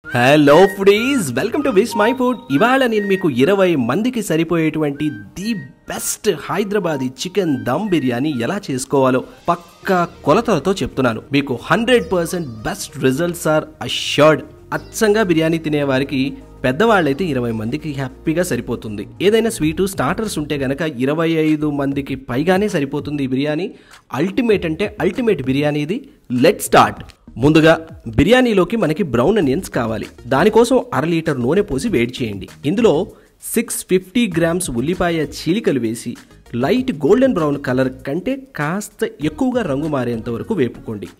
Hello foodies, welcome to Vismai food. ఇవాళ నేను మీకు 20 మందికి సరిపోయేటువంటి the best Hyderabadi chicken dum biryani ఎలా చేసుకోవాలో పక్కా కొలతలతో చెప్తున్నాను. మీకు 100% బెస్ట్ రిజల్ట్స్ ఆర్ అష్యూర్డ్. అచ్చంగా బిర్యానీ తినేవారికి పెద్దవాళ్ళైతే 20 మందికి హ్యాపీగా సరిపోతుంది. ఏదైనా స్వీటు స్టార్టర్స్ ఉంటే గనక 25 మందికి పైగానే సరిపోతుంది ఈ బిర్యానీ. అల్టిమేట్ అంటే అల్టిమేట్ బిర్యానీ ఇది. Let start. ముందుగా బిర్యానీలోకి మనకి బ్రౌన్ అనియన్స్ కావాలి. దానికోసం 1/2 లీటర్ నూనె పోసి వేడి చేయండి. ఇందులో 650 గ్రామ్స్ ఉల్లిపాయ చీలికలు వేసి లైట్ గోల్డెన్ బ్రౌన్ కలర్ కంటే కాస్త ఎక్కువగా రంగు మారేంత వరకు వేపుకోండి.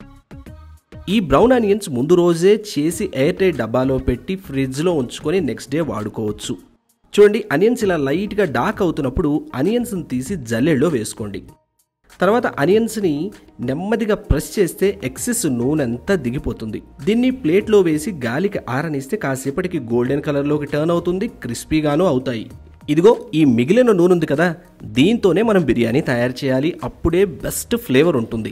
ఈ బ్రౌన్ ఆనియన్స్ ముందు రోజే చేసి ఎయిర్ టైట్ డబ్బాలో పెట్టి ఫ్రిడ్జ్లో ఉంచుకొని నెక్స్ట్ డే వాడుకోవచ్చు. చూడండి, ఆనియన్స్ ఇలా లైట్గా డార్క్ అవుతున్నప్పుడు ఆనియన్స్ని తీసి జల్లెడలో వేసుకోండి. తర్వాత ఆనియన్స్ని నెమ్మదిగా ప్రెస్ చేస్తే ఎక్సెస్ నూనె అంతా దిగిపోతుంది. దీన్ని ప్లేట్లో వేసి గాలికి ఆరనిస్తే కాసేపటికి గోల్డెన్ కలర్లోకి టర్న్ అవుతుంది, క్రిస్పీగాను అవుతాయి. ఇదిగో ఈ మిగిలిన నూనె ఉంది కదా, దీంతోనే మనం బిర్యానీ తయారు చేయాలి. అప్పుడే బెస్ట్ ఫ్లేవర్ ఉంటుంది.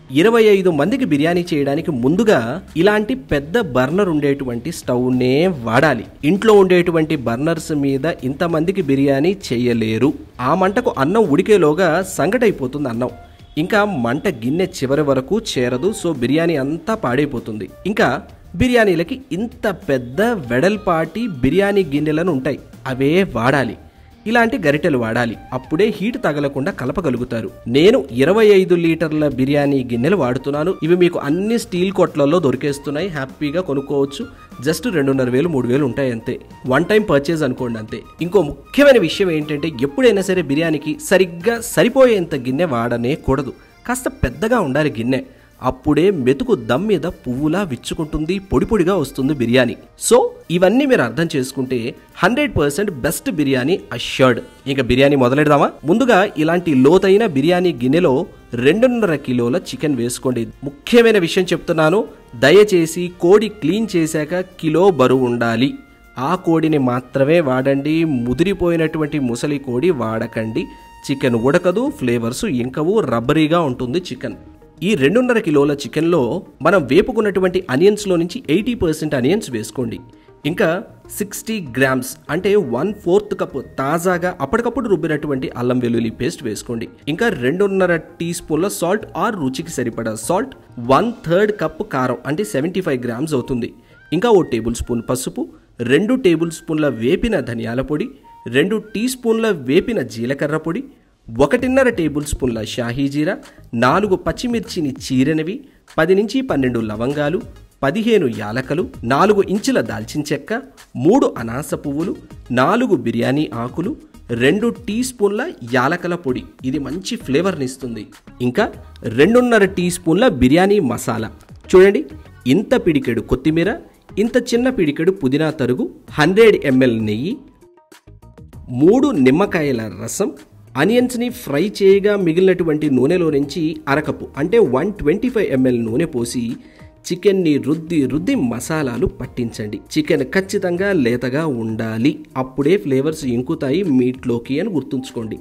25 మందికి బిర్యానీ చేయడానికి ముందుగా ఇలాంటి పెద్ద బర్నర్ ఉండేటువంటి స్టవ్నే వాడాలి. ఇంట్లో ఉండేటువంటి బర్నర్స్ మీద ఇంతమందికి బిర్యానీ చేయలేరు. ఆ మంటకు అన్నం ఉడికేలోగా సంగటైపోతుంది అన్నం. ఇంకా మంట గిన్నె చివరి వరకు చేరదు. సో బిర్యానీ అంతా పాడైపోతుంది. ఇంకా బిర్యానీలకి ఇంత పెద్ద వెడల్పాటి బిర్యానీ గిన్నెలను ఉంటాయి, అవే వాడాలి. ఇలాంటి గరిటెలు వాడాలి. అప్పుడే హీట్ తగలకుండా కలపగలుగుతారు. నేను 25 లీటర్ల బిర్యానీ గిన్నెలు వాడుతున్నాను. ఇవి మీకు అన్ని స్టీల్ కొట్లలో దొరికేస్తున్నాయి, హ్యాపీగా కొనుక్కోవచ్చు. జస్ట్ 2,500 3,000 ఉంటాయి అంతే. వన్ టైం పర్చేజ్ అనుకోండి అంతే. ఇంకో ముఖ్యమైన విషయం ఏంటంటే ఎప్పుడైనా సరే బిర్యానీకి సరిగ్గా సరిపోయేంత గిన్నె వాడనే కూడదు. కాస్త పెద్దగా ఉండాలి గిన్నె. అప్పుడే మెతుకు దమ్ మీద పువ్వులా విచ్చుకుంటుంది, పొడి పొడిగా వస్తుంది బిర్యానీ. సో ఇవన్నీ మీరు అర్థం చేసుకుంటే 100% బెస్ట్ బిర్యానీ అష్యూర్డ్. ఇక బిర్యానీ మొదలెడదామా? ముందుగా ఇలాంటి లోతైన బిర్యానీ గిన్నెలో 2.5 కిలోల చికెన్ వేసుకోండి. ముఖ్యమైన విషయం చెప్తున్నాను, దయచేసి కోడి క్లీన్ చేశాక కిలో బరువు ఉండాలి. ఆ కోడిని మాత్రమే వాడండి. ముదిరిపోయినటువంటి ముసలి కోడి వాడకండి. చికెన్ ఉడకదు, ఫ్లేవర్స్ ఇంకవు, రబ్బరీగా ఉంటుంది చికెన్. ఈ 2.5 కిలోల చికెన్లో మనం వేపుకున్నటువంటి ఆనియన్స్లో నుంచి 80% ఆనియన్స్ వేసుకోండి. ఇంకా 60 గ్రామ్స్ అంటే 1/4 కప్ తాజాగా అప్పటికప్పుడు రుబ్బినటువంటి అల్లం వెల్లుల్లి పేస్ట్ వేసుకోండి. ఇంకా 2.5 టీ స్పూన్ల సాల్ట్ ఆర్ రుచికి సరిపడా సాల్ట్, 1/3 కప్ కారం అంటే 75 గ్రామ్స్ అవుతుంది. ఇంకా 1 టేబుల్ స్పూన్ పసుపు, 2 టేబుల్ స్పూన్ల వేపిన ధనియాల పొడి, 2 టీ స్పూన్ల వేపిన జీలకర్ర పొడి, 1.5 టేబుల్ స్పూన్ల షాహీ జీరా, 4 పచ్చిమిర్చిని చీరనివి, 10 నుంచి 12 లవంగాలు, 15 యాలకలు, 4 ఇంచుల దాల్చిన చెక్క, 3 అనాస పువ్వులు, 4 బిర్యానీ ఆకులు, 2 టీ స్పూన్ల యాలకల పొడి. ఇది మంచి ఫ్లేవర్ని ఇస్తుంది. ఇంకా 2.5 టీ స్పూన్ల బిర్యానీ మసాలా. చూడండి, ఇంత పిడికెడు కొత్తిమీర, ఇంత చిన్న పిడికెడు పుదీనా తరుగు, 100 ml నెయ్యి, 3 నిమ్మకాయల రసం, ఆనియన్స్ని ఫ్రై చేయగా మిగిలినటువంటి నూనెలో నుంచి 1/2 కప్పు అంటే 125 ml నూనె పోసి చికెన్ని రుద్ది మసాలాలు పట్టించండి. చికెన్ ఖచ్చితంగా లేతగా ఉండాలి. అప్పుడే ఫ్లేవర్స్ ఇంకుతాయి మీట్లోకి అని గుర్తుంచుకోండి.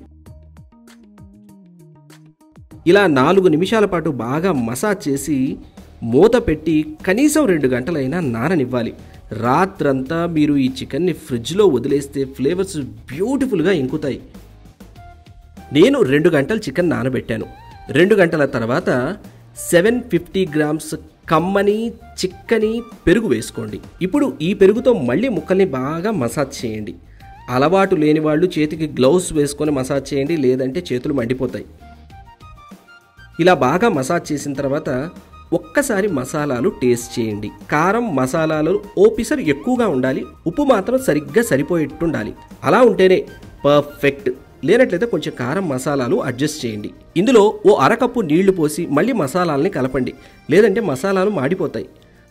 ఇలా 4 నిమిషాల పాటు బాగా మసాజ్ చేసి మూత పెట్టి కనీసం 2 గంటలైనా నాననివ్వాలి. రాత్రంతా మీరు ఈ చికెన్ని ఫ్రిడ్జ్లో వదిలేస్తే ఫ్లేవర్స్ బ్యూటిఫుల్గా ఇంకుతాయి. నేను 2 గంటలు చికెన్ నానబెట్టాను. 2 గంటల తర్వాత 750 గ్రామ్స్ కమ్మని చిక్కని పెరుగు వేసుకోండి. ఇప్పుడు ఈ పెరుగుతో మళ్ళీ ముక్కల్ని బాగా మసాజ్ చేయండి. అలవాటు లేని వాళ్ళు చేతికి గ్లౌస్ వేసుకొని మసాజ్ చేయండి, లేదంటే చేతులు మండిపోతాయి. ఇలా బాగా మసాజ్ చేసిన తర్వాత ఒక్కసారి మసాలాలు టేస్ట్ చేయండి. కారం మసాలాలు ఓపిసర్ ఎక్కువగా ఉండాలి, ఉప్పు మాత్రం సరిగ్గా సరిపోయేట్టుండాలి. అలా ఉంటేనే పర్ఫెక్ట్. లేనట్లయితే కొంచెం కారం మసాలాలు అడ్జస్ట్ చేయండి. ఇందులో 1/2 కప్పు నీళ్లు పోసి మళ్ళీ మసాలాలని కలపండి, లేదంటే మసాలాలు మాడిపోతాయి.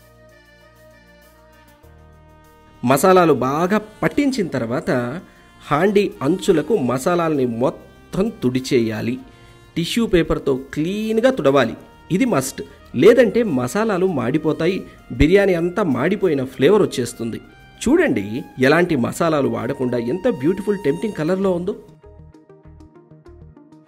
మసాలాలు బాగా పట్టించిన తర్వాత హాండీ అంచులకు మసాలాలని మొత్తం తుడిచేయాలి. టిష్యూ పేపర్తో క్లీన్గా తుడవాలి. ఇది మస్ట్. లేదంటే మసాలాలు మాడిపోతాయి, బిర్యానీ అంతా మాడిపోయిన ఫ్లేవర్ వచ్చేస్తుంది. చూడండి, ఎలాంటి మసాలాలు వాడకుండా ఎంత బ్యూటిఫుల్ టెంప్టింగ్ కలర్లో ఉందో.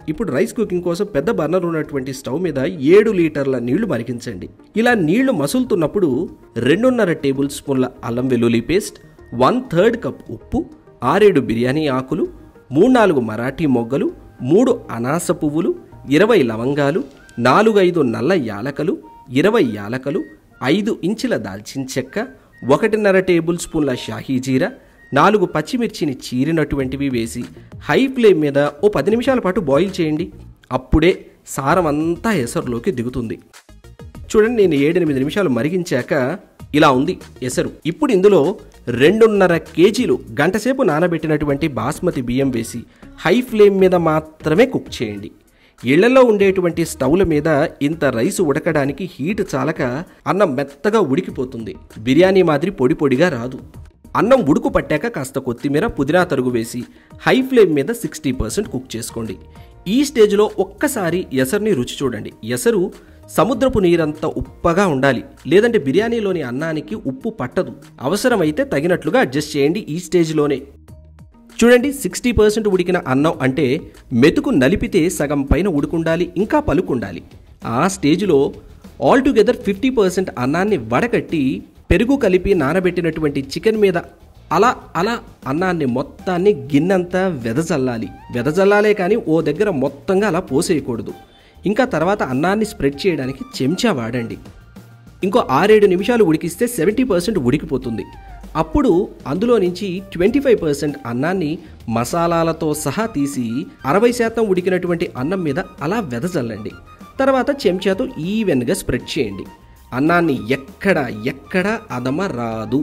ఇప్పుడు రైస్ కుకింగ్ కోసం పెద్ద బర్నర్ ఉన్నటువంటి స్టవ్ మీద 7 లీటర్ల నీళ్లు మరిగించండి. ఇలా నీళ్లు మసులుతున్నప్పుడు 2.5 టేబుల్ స్పూన్ల అల్లం వెల్లుల్లి పేస్ట్, 1/3 కప్ ఉప్పు, 6-7 బిర్యానీ ఆకులు, 3-4 మరాఠీ మొగ్గలు, 3 అనాస పువ్వులు, 20 లవంగాలు, 4-5 నల్ల యాలకలు, 20 యాలకలు, 5 ఇంచుల దాల్చిన చెక్క, 1.5 టేబుల్ స్పూన్ల షాహీ జీరా, 4 పచ్చిమిర్చిని చీరినటువంటివి వేసి హై ఫ్లేమ్ మీద ఓ 10 నిమిషాల పాటు బాయిల్ చేయండి. అప్పుడే సారం అంతా ఎసరులోకి దిగుతుంది. చూడండి, నేను 7-8 నిమిషాలు మరిగించాక ఇలా ఉంది ఎసరు. ఇప్పుడు ఇందులో 2.5 కేజీలు గంటసేపు నానబెట్టినటువంటి బాస్మతి బియ్యం వేసి హై ఫ్లేమ్ మీద మాత్రమే కుక్ చేయండి. ఇళ్లలో ఉండేటువంటి స్టవ్ల మీద ఇంత రైసు ఉడకడానికి హీట్ చాలక అన్నం మెత్తగా ఉడికిపోతుంది. బిర్యానీ మాదిరి పొడి పొడిగా రాదు. అన్నం ఉడుకు పట్టాక కాస్త కొత్తిమీర, పుదీనా తరుగు వేసి హై ఫ్లేమ్ మీద 60% కుక్ చేసుకోండి. ఈ స్టేజ్లో ఒక్కసారి ఎసరుని రుచి చూడండి. ఎసరు సముద్రపు నీరంత ఉప్పగా ఉండాలి, లేదంటే బిర్యానీలోని అన్నానికి ఉప్పు పట్టదు. అవసరమైతే తగినట్లుగా అడ్జస్ట్ చేయండి ఈ స్టేజ్లోనే. చూడండి, 60% ఉడికిన అన్నం అంటే మెతుకు నలిపితే సగం పైన ఉడుకుండాలి, ఇంకా పలుకుండాలి. ఆ స్టేజ్లో ఆల్టుగెదర్ 50% అన్నాన్ని వడకట్టి పెరుగు కలిపి నానబెట్టినటువంటి చికెన్ మీద అలా అన్నాన్ని మొత్తాన్ని గిన్నెంతా వెదజల్లాలే కానీ ఓ దగ్గర మొత్తంగా అలా పోసేయకూడదు. ఇంకా తర్వాత అన్నాన్ని స్ప్రెడ్ చేయడానికి చెంచా వాడండి. ఇంకో 6-7 నిమిషాలు ఉడికిస్తే 70% ఉడికిపోతుంది. అప్పుడు అందులో నుంచి 25% అన్నాన్ని మసాలాలతో సహా తీసి 60% ఉడికినటువంటి అన్నం మీద అలా వెదజల్లండి. తర్వాత చెంచాతో ఈవెన్గా స్ప్రెడ్ చేయండి. అన్నాన్ని ఎక్కడ అదమ రాదు.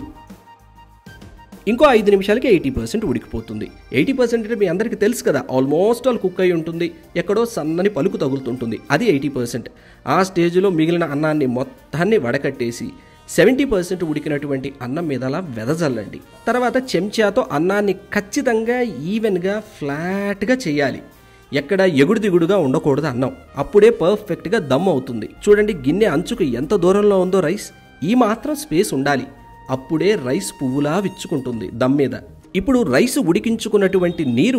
ఇంకో 5 నిమిషాలకి 80% ఉడికిపోతుంది. 80% అంటే మీ అందరికీ తెలుసు కదా, ఆల్మోస్ట్ ఆల్ కుక్ అయి ఉంటుంది. ఎక్కడో సన్నని పలుకు తగులుతుంటుంది, అది 80%. ఆ స్టేజ్లో మిగిలిన అన్నాన్ని మొత్తాన్ని వడకట్టేసి 70% ఉడికినటువంటి అన్నం మీద అలా వెదజల్లండి. తర్వాత చెంచాతో అన్నాన్ని ఖచ్చితంగా ఈవెన్గా ఫ్లాట్గా చేయాలి. ఎక్కడ ఎగుడు దిగుడుగా ఉండకూడదు అన్నం. అప్పుడే పర్ఫెక్ట్గా దమ్ అవుతుంది. చూడండి, గిన్నె అంచుకు ఎంత దూరంలో ఉందో రైస్, ఈ మాత్రం స్పేస్ ఉండాలి. అప్పుడే రైస్ పువ్వులా విచ్చుకుంటుంది దమ్ మీద. ఇప్పుడు రైస్ ఉడికించుకున్నటువంటి నీరు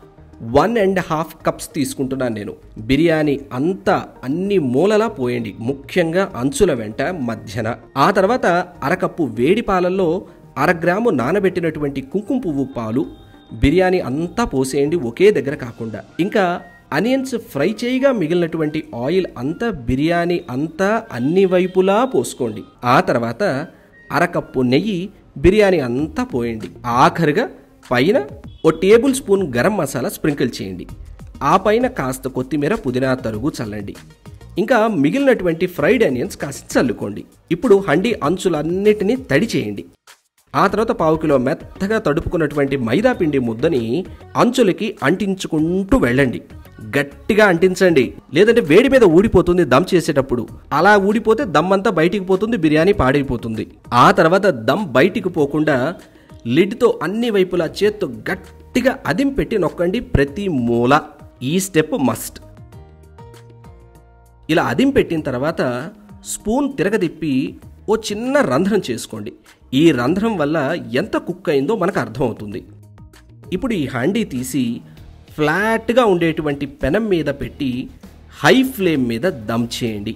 1.5 కప్స్ తీసుకుంటున్నాను నేను. బిర్యానీ అంతా అన్ని మూలలా పోయండి, ముఖ్యంగా అంచుల వెంట మధ్యన. ఆ తర్వాత 1 కప్పు వేడి పాలల్లో 1/2 గ్రాము నానబెట్టినటువంటి కుంకుమ పువ్వు పాలు బిర్యానీ అంతా పోసేయండి, ఒకే దగ్గర కాకుండా. ఇంకా అనియన్స్ ఫ్రై చేయగా మిగిలినటువంటి ఆయిల్ అంతా బిర్యానీ అంతా అన్ని వైపులా పోసుకోండి. ఆ తర్వాత 1 కప్పు నెయ్యి బిర్యానీ అంతా పోయండి. ఆఖరిగా పైన ఓ tablespoon garam masala sprinkle చేయండి. ఆ పైన కాస్త కొత్తిమీర, పుదీనా తరుగు చల్లండి. ఇంకా మిగిలినటువంటి ఫ్రైడ్ ఆనియన్స్ కాస్త చల్లుకోండి. ఇప్పుడు హండీ అంచులన్నిటినీ తడి చేయండి. ఆ తర్వాత 1/2 కిలో మెత్తగా తడుపుకున్నటువంటి మైదా పిండి ముద్దని అంచులకి అంటించుకుంటూ వెళ్ళండి. గట్టిగా అంటించండి, లేదంటే వేడి మీద ఊడిపోతుంది దమ్ చేసేటప్పుడు. అలా ఊడిపోతే దమ్ అంతా బయటికి పోతుంది, బిర్యానీ పాడైపోతుంది. ఆ తర్వాత దమ్ బయటికి పోకుండా లిడ్తో అన్ని వైపులా చేత్తో గట్టిగా అదింపెట్టి నొక్కండి ప్రతి మూల. ఈ స్టెప్ మస్ట్. ఇలా అదింపెట్టిన తర్వాత స్పూన్ తిరగదిప్పి ఓ చిన్న రంధ్రం చేసుకోండి. ఈ రంధ్రం వల్ల ఎంత కుక్ అయిందో మనకు అర్థమవుతుంది. ఇప్పుడు ఈ హండీ తీసి ఫ్లాట్గా ఉండేటువంటి పెనం మీద పెట్టి హై ఫ్లేమ్ మీద దమ్ చేయండి.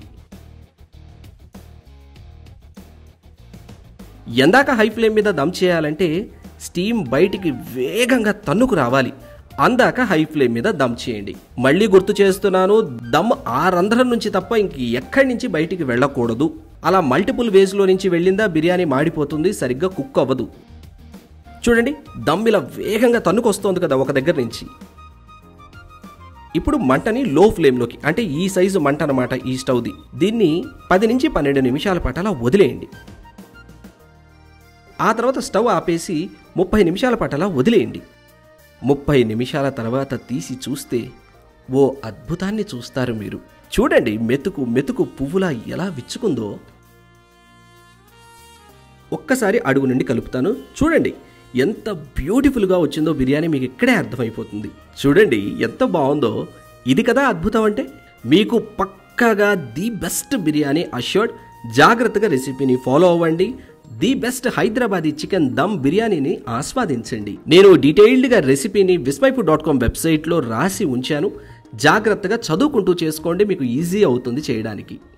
ఎందాక హై ఫ్లేమ్ మీద దమ్ చేయాలంటే స్టీమ్ బయటికి వేగంగా తన్నుకు రావాలి. అందాక హై ఫ్లేమ్ మీద దమ్ చేయండి. మళ్ళీ గుర్తు చేస్తున్నాను, దమ్ ఆ రంధ్రం నుంచి తప్ప ఇంక ఎక్కడి నుంచి బయటికి వెళ్ళకూడదు. అలా మల్టిపుల్ వేస్లో నుంచి వెళ్ళిందా బిర్యానీ మాడిపోతుంది, సరిగ్గా కుక్ అవ్వదు. చూడండి, దమ్ ఇలా వేగంగా తన్నుకొస్తోంది కదా ఒక దగ్గర నుంచి. ఇప్పుడు మంటని లో ఫ్లేమ్లోకి, అంటే ఈ సైజు మంట అన్నమాట ఈ స్టవ్ది. దీన్ని 10 నుంచి 12 నిమిషాల పాటు అలా వదిలేయండి. ఆ తర్వాత స్టవ్ ఆపేసి 30 నిమిషాల పాటు అలా వదిలేయండి. 30 నిమిషాల తర్వాత తీసి చూస్తే ఓ అద్భుతాన్ని చూస్తారు మీరు. చూడండి, మెతుకు మెతుకు పువ్వులా ఎలా విచ్చుకుందో. ఒక్కసారి అడుగు నుండి కలుపుతాను. చూడండి ఎంత బ్యూటిఫుల్గా వచ్చిందో బిర్యానీ, మీకు ఇక్కడే అర్థమైపోతుంది. చూడండి ఎంత బాగుందో. ఇది కదా అద్భుతం అంటే. మీకు పక్కాగా ది బెస్ట్ బిర్యానీ అష్యూర్డ్. జాగ్రత్తగా రెసిపీని ఫాలో అవ్వండి. The best Hyderabadi chicken dum బిర్యానీని ఆస్వాదించండి. నేను డీటెయిల్డ్గా రెసిపీని vismyfood.com వెబ్సైట్లో రాసి ఉంచాను. జాగ్రత్తగా చదువుకుంటూ చేసుకోండి, మీకు ఈజీ అవుతుంది చేయడానికి.